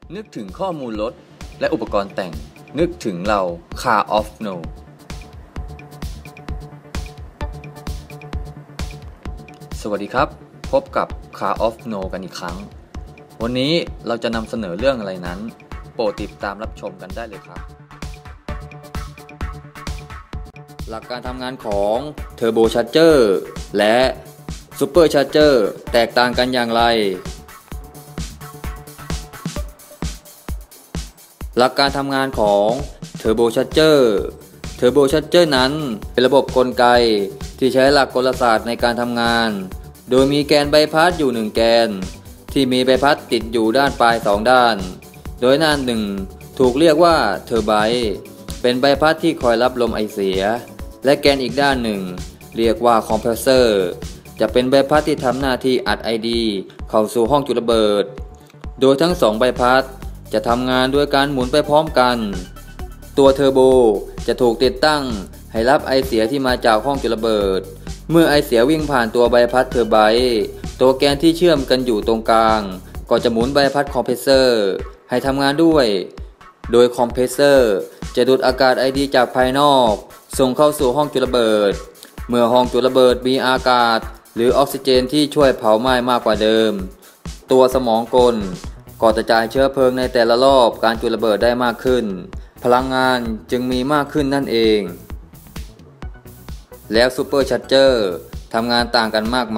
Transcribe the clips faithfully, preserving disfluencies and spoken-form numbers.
นึกถึงข้อมูลรถและอุปกรณ์แต่งนึกถึงเรา Car of No สวัสดีครับพบกับ Car of No กันอีกครั้งวันนี้เราจะนำเสนอเรื่องอะไรนั้นโปรดติดตามรับชมกันได้เลยครับหลักการทำงานของ Turbo Charger และ Super Charger แตกต่างกันอย่างไรหลักการทำงานของ Turbo Charger Turbo Charger นั้นเป็นระบบกลไกที่ใช้หลักกลศาสตร์ในการทำงานโดยมีแกนใบพัดอยู่หนึ่งแกนที่มีใบพัดติดอยู่ด้านปลายสองด้านโดยด้านหนึ่งถูกเรียกว่าเทอร์ไบน์เป็นใบพัดที่คอยรับลมไอเสียและแกนอีกด้านหนึ่งเรียกว่าคอมเพรสเซอร์จะเป็นใบพัดที่ทำหน้าที่อัดไอดีเข้าสู่ห้องจุดระเบิดโดยทั้งสองใบพัดจะทำงานด้วยการหมุนไปพร้อมกันตัวเทอร์โบจะถูกติดตั้งให้รับไอเสียที่มาจากห้องจุดระเบิดเมื่อไอเสียวิ่งผ่านตัวใบพัดเทอร์ไบน์ตัวแกนที่เชื่อมกันอยู่ตรงกลางก็จะหมุนใบพัดคอมเพรสเซอร์ให้ทำงานด้วยโดยคอมเพรสเซอร์จะดูดอากาศไอดีจากภายนอกส่งเข้าสู่ห้องจุดระเบิดเมื่อห้องจุดระเบิดมีอากาศหรือออกซิเจนที่ช่วยเผาไหม้มากกว่าเดิมตัวสมองกลก็จะจ่ายเชื้อเพลิงในแต่ละรอบการจุดระเบิดได้มากขึ้นพลังงานจึงมีมากขึ้นนั่นเองแล้วซูเปอร์ชาร์เจอร์ทำงานต่างกันมากไหม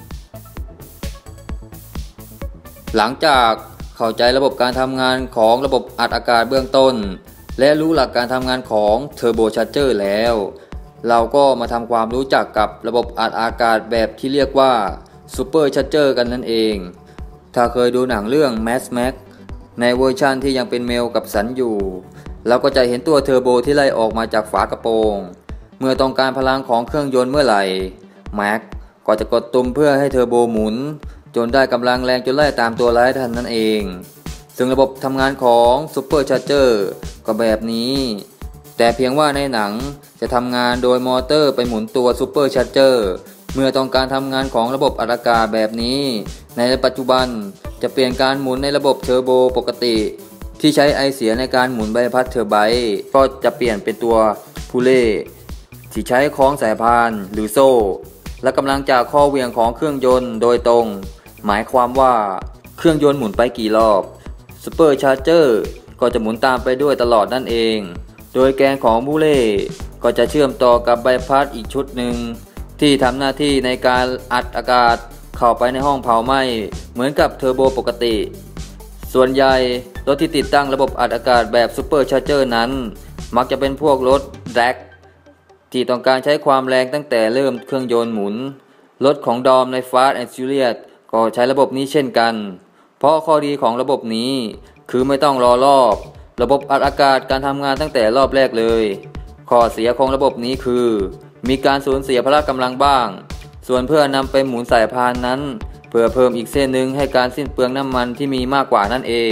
หลังจากเข้าใจระบบการทำงานของระบบอัดอากาศเบื้องต้นและรู้หลักการทำงานของเทอร์โบชาร์เจอร์แล้วเราก็มาทำความรู้จักกับระบบอัดอากาศแบบที่เรียกว่าซูเปอร์ชาร์เจอร์กันนั่นเองถ้าเคยดูหนังเรื่อง Mad Max ในเวอร์ชันที่ยังเป็นเมลกับสันอยู่เราก็จะเห็นตัวเทอร์โบที่ไล่ออกมาจากฝากระโปรงเมื่อต้องการพลังของเครื่องยนต์เมื่อไหร่แม็กก็จะกดตุ่มเพื่อให้เทอร์โบหมุนจนได้กำลังแรงจนไล่ตามตัวร้ายทันนั่นเองซึ่งระบบทำงานของซูเปอร์ชาร์เจอร์ก็แบบนี้แต่เพียงว่าในหนังจะทำงานโดยมอเตอร์ไปหมุนตัวซูเปอร์ชาร์เจอร์เมื่อต้องการทำงานของระบบอัดอากาศแบบนี้ในปัจจุบันจะเปลี่ยนการหมุนในระบบเทอร์โบปกติที่ใช้ไอเสียในการหมุนใบพัดเทอร์ไบน์ก็จะเปลี่ยนเป็นตัวพูเล่ที่ใช้คล้องสายพานหรือโซ่และกำลังจากข้อเหวี่ยงของเครื่องยนต์โดยตรงหมายความว่าเครื่องยนต์หมุนไปกี่รอบซูเปอร์ชาร์เจอร์ก็จะหมุนตามไปด้วยตลอดนั่นเองโดยแกนของพูเล่ก็จะเชื่อมต่อกับใบพัดอีกชุดหนึ่งที่ทำหน้าที่ในการอัดอากาศเข้าไปในห้องเผาไหม้เหมือนกับเทอร์โบปกติส่วนใหญ่รถที่ติดตั้งระบบอัดอากาศแบบซูเปอร์ชาร์เจอร์นั้นมักจะเป็นพวกรถแร็คที่ต้องการใช้ความแรงตั้งแต่เริ่มเครื่องยนต์หมุนรถของดอมใน Fast and Furious ก็ใช้ระบบนี้เช่นกันเพราะข้อดีของระบบนี้คือไม่ต้องรอรอบระบบอัดอากาศการทำงานตั้งแต่รอบแรกเลยข้อเสียของระบบนี้คือมีการสูญเสียพละกำลังบ้างส่วนเพื่อนำไปหมุนสายพานนั้นเพื่อเพิ่มอีกเส้นหนึ่งให้การสิ้นเปลืองน้ำมันที่มีมากกว่านั่นเอง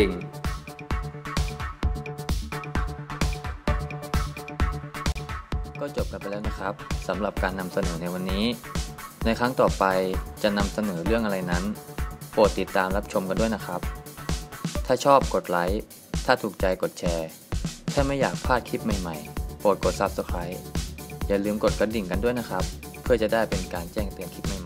ก็จบกันไปแล้วนะครับสำหรับการนำเสนอในวันนี้ในครั้งต่อไปจะนำเสนอเรื่องอะไรนั้นโปรดติดตามรับชมกันด้วยนะครับถ้าชอบกดไลค์ถ้าถูกใจกดแชร์ถ้าไม่อยากพลาดคลิปใหม่ๆโปรดกด ซับสไครบ์ อย่าลืมกดกระดิ่งกันด้วยนะครับเพื่อจะได้เป็นการแจ้งเตือนคลิปใหม่ๆ